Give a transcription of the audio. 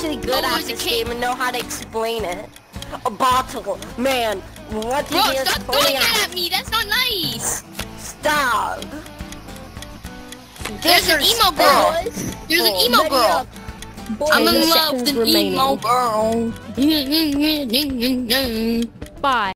actually good at this game and know how to explain it. A bottle, man. What did Bro, you stop throwing that at me. That's not nice. Stop. There's an emo girl. There's an emo girl. I'm in love with an emo girl. Bye.